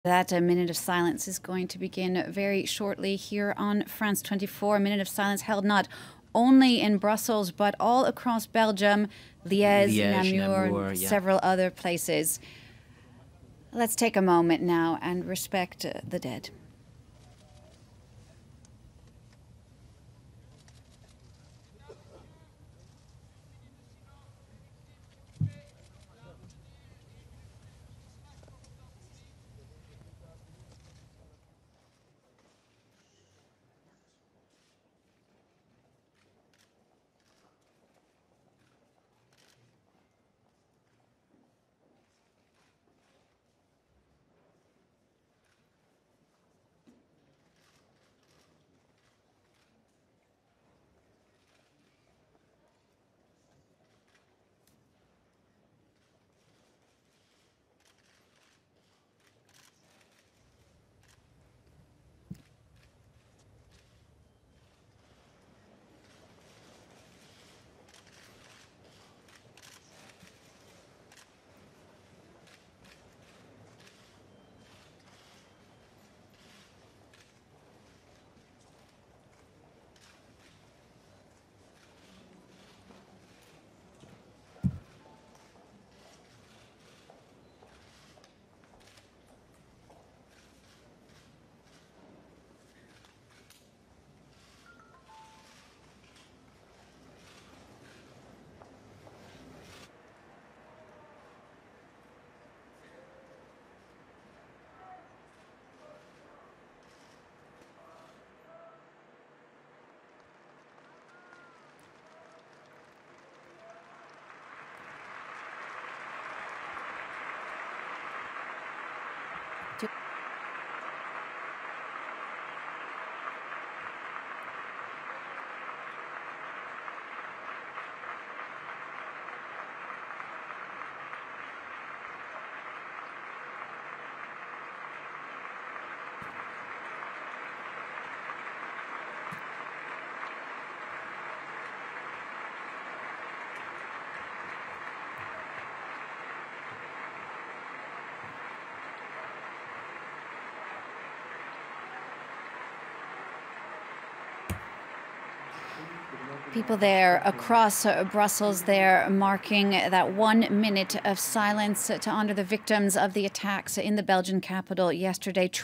That a minute of silence is going to begin very shortly here on France 24. A minute of silence held not only in Brussels, but all across Belgium, Liège, Namur, several other places. Let's take a moment now and respect the dead. People there across Brussels, they're marking that 1 minute of silence to honor the victims of the attacks in the Belgian capital yesterday.